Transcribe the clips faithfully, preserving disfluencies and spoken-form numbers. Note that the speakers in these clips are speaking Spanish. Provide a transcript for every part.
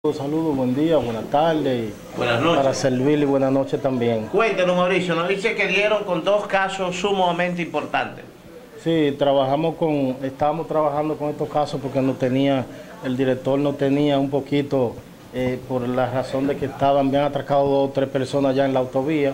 Saludos, buen día, buenas tardes. Buenas noches. Para servirle, buenas noches también. Cuéntenos, Mauricio, nos dice que dieron con dos casos sumamente importantes. Sí, trabajamos con, estábamos trabajando con estos casos porque no tenía, el director no tenía un poquito, eh, por la razón de que estaban bien atracados dos o tres personas ya en la autovía,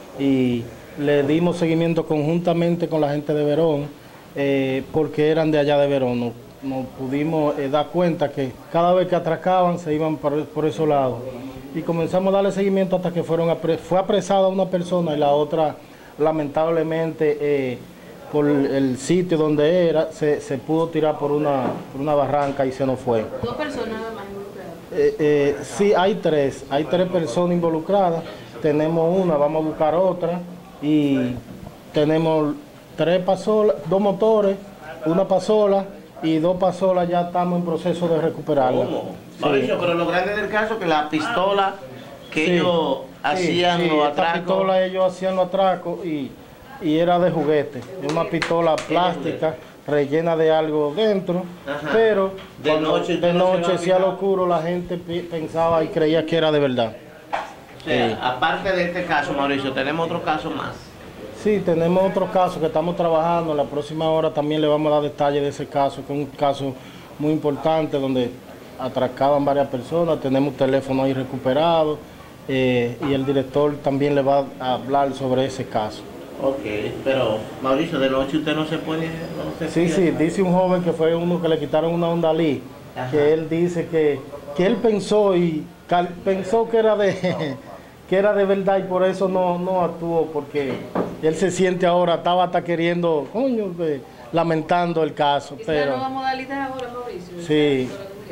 y le dimos seguimiento conjuntamente con la gente de Verón, eh, porque eran de allá de Verón. Nos, nos pudimos eh, dar cuenta que cada vez que atracaban se iban por, por esos lados, y comenzamos a darle seguimiento hasta que fueron apre, fue apresada una persona y la otra lamentablemente eh, por el sitio donde era, se, se pudo tirar por una, por una barranca y se nos fue. ¿Dos personas más involucradas? Eh, eh, sí, hay tres, hay tres personas involucradas, tenemos una, vamos a buscar otra, y tenemos tres pasolas, dos motores, una pasola, y dos pasolas ya estamos en proceso de recuperarla. ¿Cómo? Sí. Mauricio, pero lo grande del caso es que la pistola que Sí, ellos sí, hacían sí, los esta atracos... pistola ellos hacían los atracos y, y era de juguete, una pistola plástica rellena de algo dentro. Ajá. Pero De cuando- noche, de no se noche va si al fijando. oscuro la gente pi- pensaba y creía que era de verdad. O sea, aparte de este caso, Mauricio, tenemos otro caso más. Sí, tenemos otro caso que estamos trabajando. En la próxima hora también le vamos a dar detalles de ese caso, que es un caso muy importante donde atracaban varias personas. Tenemos teléfono ahí recuperado, eh, y el director también le va a hablar sobre ese caso. Ok, pero Mauricio, de noche usted no se puede... No se Sí, sí, puede- dice un joven que fue uno que le quitaron una Ondalí, Ajá. que él dice que, que él pensó y cal- pensó que era de que era de verdad y por eso no, no actuó, porque él se siente ahora, estaba hasta queriendo, coño, de- lamentando el caso, ¿Es la pero nueva modalidad ahora, Mauricio? sí.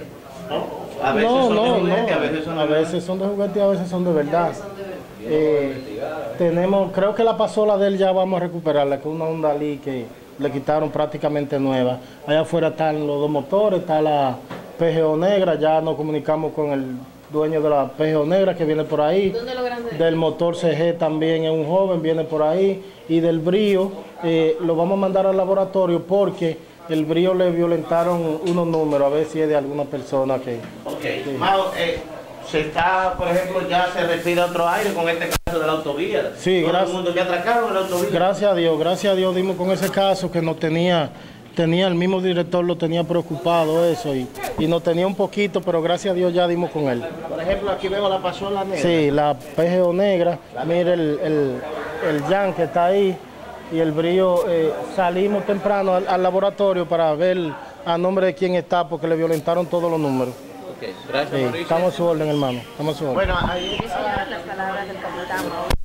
¿No? A veces No, son no, de no, juguete, a veces son de a verdad. veces son de juguete y a veces son de verdad. Son de verdad. Eh, tenemos, creo que la pasola de él ya vamos a recuperarla, que es una Ondalí que le quitaron prácticamente nueva. Allá afuera están los dos motores, está la P G O negra, ya nos comunicamos con el dueño de la P G O negra que viene por ahí. ¿Dónde lo grande? Del motor C G también es un joven, viene por ahí. Y del brío eh, lo vamos a mandar al laboratorio porque el brío le violentaron unos números, a ver si es de alguna persona que... Ok, Mao, eh, se está, por ejemplo, ya se respira otro aire con este caso de la autovía. Sí, Todo gracias. el mundo que atracaron en la autovía. Gracias a Dios, gracias a Dios dimos con ese caso que nos tenía, tenía el mismo director lo tenía preocupado eso y, y nos tenía un poquito, pero gracias a Dios ya dimos con él. Por ejemplo, aquí veo la pasola negra. Sí, la P G O negra, mire el, el, el Jan que está ahí y el brío, eh, salimos temprano al, al laboratorio para ver a nombre de quién está porque le violentaron todos los números. Ok, gracias, Sí, Mauricio. estamos a su orden, hermano, estamos a su orden. Bueno, ahí... Eso ya las palabras del capitán.